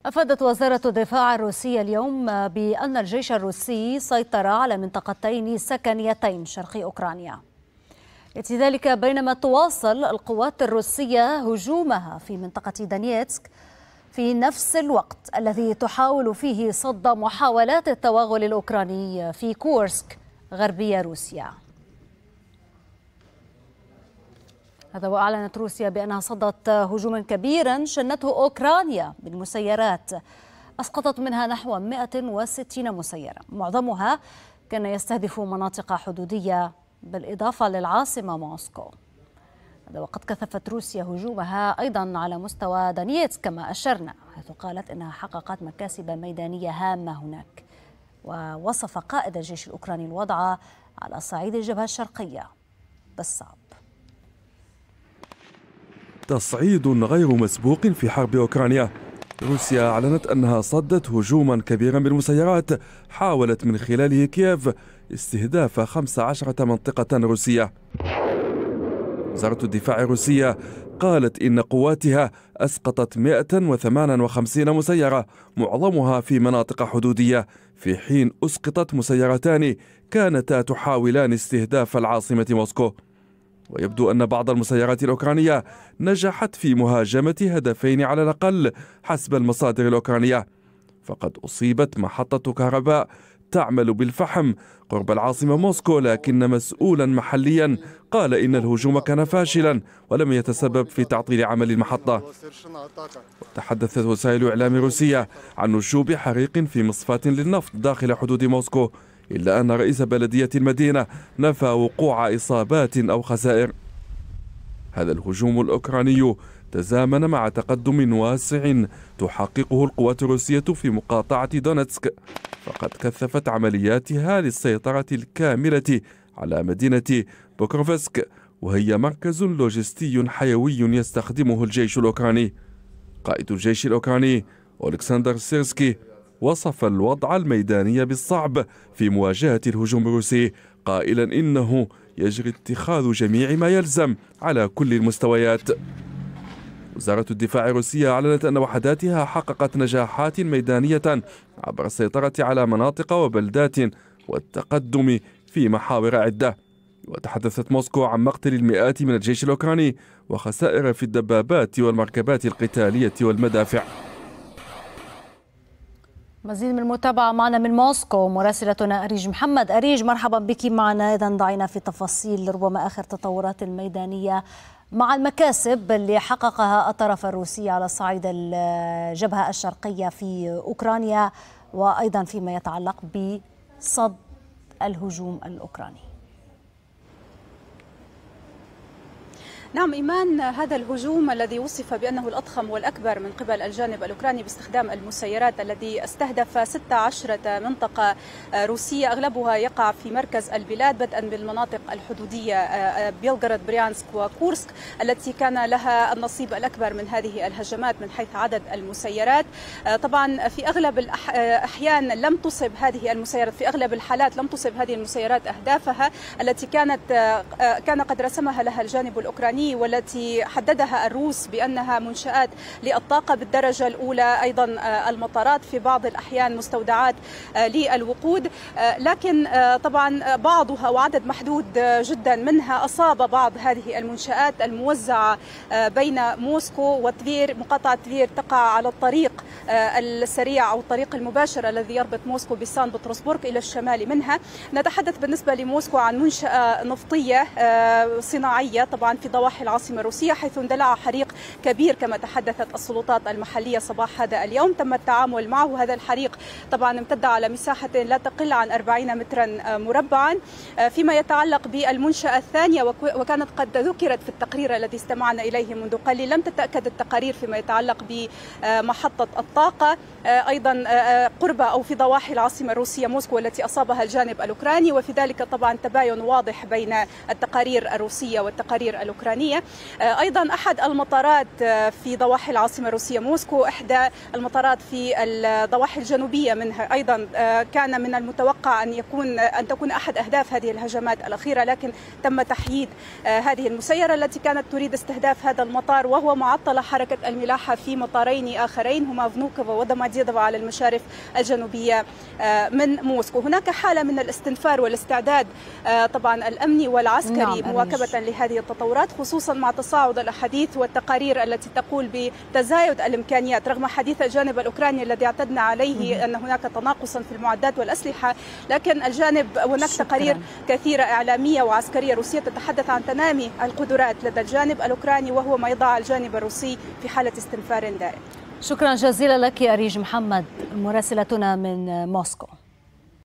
أفادت وزارة الدفاع الروسية اليوم بأن الجيش الروسي سيطر على منطقتين سكنيتين شرقي أوكرانيا. يأتي ذلك بينما تواصل القوات الروسية هجومها في منطقة دونيتسك في نفس الوقت الذي تحاول فيه صد محاولات التوغل الأوكراني في كورسك غربية روسيا. هذا وأعلنت روسيا بأنها صدت هجوما كبيرا شنته أوكرانيا بالمسيرات أسقطت منها نحو 160 مسيرة، معظمها كان يستهدف مناطق حدودية بالإضافة للعاصمة موسكو. هذا وقد كثفت روسيا هجومها أيضا على مستوى دونيتسك كما أشرنا، حيث قالت إنها حققت مكاسب ميدانية هامة هناك. ووصف قائد الجيش الأوكراني الوضع على صعيد الجبهة الشرقية بالصعب. تصعيد غير مسبوق في حرب أوكرانيا. روسيا أعلنت أنها صدت هجوما كبيرا بالمسيرات حاولت من خلاله كييف استهداف 15 منطقة روسية. وزارة الدفاع الروسية قالت إن قواتها أسقطت 158 مسيرة معظمها في مناطق حدودية، في حين أسقطت مسيرتان كانتا تحاولان استهداف العاصمة موسكو. ويبدو أن بعض المسيرات الأوكرانية نجحت في مهاجمة هدفين على الأقل حسب المصادر الأوكرانية، فقد أصيبت محطة كهرباء تعمل بالفحم قرب العاصمة موسكو، لكن مسؤولا محليا قال إن الهجوم كان فاشلا ولم يتسبب في تعطيل عمل المحطة. وتحدثت وسائل إعلام روسية عن نشوب حريق في مصفاة للنفط داخل حدود موسكو، إلا أن رئيس بلدية المدينة نفى وقوع إصابات أو خسائر. هذا الهجوم الأوكراني تزامن مع تقدم واسع تحققه القوات الروسية في مقاطعة دونتسك، فقد كثفت عملياتها للسيطرة الكاملة على مدينة بوكروفسك، وهي مركز لوجستي حيوي يستخدمه الجيش الأوكراني. قائد الجيش الأوكراني أولكسندر سيرسكي وصف الوضع الميداني بالصعب في مواجهة الهجوم الروسي، قائلا إنه يجري اتخاذ جميع ما يلزم على كل المستويات. وزارة الدفاع الروسية أعلنت أن وحداتها حققت نجاحات ميدانية عبر السيطرة على مناطق وبلدات والتقدم في محاور عدة. وتحدثت موسكو عن مقتل المئات من الجيش الأوكراني وخسائر في الدبابات والمركبات القتالية والمدافع. مزيد من المتابعة معنا من موسكو مراسلتنا أريج محمد. أريج، مرحبا بك معنا. إذا ضعينا في تفاصيل ربما آخر تطورات الميدانية مع المكاسب اللي حققها الطرف الروسي على صعيد الجبهة الشرقية في أوكرانيا، وأيضا فيما يتعلق بصد الهجوم الأوكراني. نعم إيمان، هذا الهجوم الذي وصف بأنه الأضخم والأكبر من قبل الجانب الأوكراني باستخدام المسيرات، الذي استهدف 16 منطقة روسية أغلبها يقع في مركز البلاد، بدءا بالمناطق الحدودية بيلغراد بريانسك وكورسك التي كان لها النصيب الأكبر من هذه الهجمات من حيث عدد المسيرات. طبعا في أغلب الأحيان لم تصب هذه المسيرات، في أغلب الحالات لم تصب هذه المسيرات أهدافها التي كان قد رسمها لها الجانب الأوكراني، والتي حددها الروس بأنها منشآت للطاقة بالدرجة الأولى، أيضا المطارات، في بعض الأحيان مستودعات للوقود. لكن طبعا بعضها وعدد محدود جدا منها أصاب بعض هذه المنشآت الموزعة بين موسكو وتفير. مقاطعة تفير تقع على الطريق السريع أو الطريق المباشر الذي يربط موسكو بسان بطرسبورغ إلى الشمال منها. نتحدث بالنسبة لموسكو عن منشأة نفطية صناعية طبعا في ضواحي العاصمة الروسية، حيث اندلع حريق كبير كما تحدثت السلطات المحلية صباح هذا اليوم. تم التعامل معه. هذا الحريق طبعا امتد على مساحة لا تقل عن 40 مترا مربعا. فيما يتعلق بالمنشأة الثانية، وكانت قد ذكرت في التقرير الذي استمعنا إليه منذ قليل، لم تتأكد التقارير فيما يتعلق بمحطة الطاقة أيضا قرب أو في ضواحي العاصمة الروسية موسكو التي أصابها الجانب الأوكراني، وفي ذلك طبعا تباين واضح بين التقارير الروسية والتقارير الأوكرانية. الأوكرانية. أيضا أحد المطارات في ضواحي العاصمة الروسية موسكو، إحدى المطارات في الضواحي الجنوبية منها أيضا كان من المتوقع أن تكون أحد أهداف هذه الهجمات الأخيرة، لكن تم تحييد هذه المسيرة التي كانت تريد استهداف هذا المطار، وهو معطل حركة الملاحة في مطارين آخرين هما فنوكوفا ودوموديدوفا على المشارف الجنوبية من موسكو. هناك حالة من الاستنفار والاستعداد طبعا الأمني والعسكري مواكبة لهذه التطورات، خصوصا مع تصاعد الأحاديث والتقارير التي تقول بتزايد الإمكانيات رغم حديث الجانب الأوكراني الذي اعتدنا عليه أن هناك تناقصا في المعدات والأسلحة، لكن الجانب هناك تقارير كثيرة إعلامية وعسكرية روسية تتحدث عن تنامي القدرات لدى الجانب الأوكراني، وهو ما يضع الجانب الروسي في حالة استنفار دائم. شكرا جزيلا لك أريج محمد مراسلتنا من موسكو.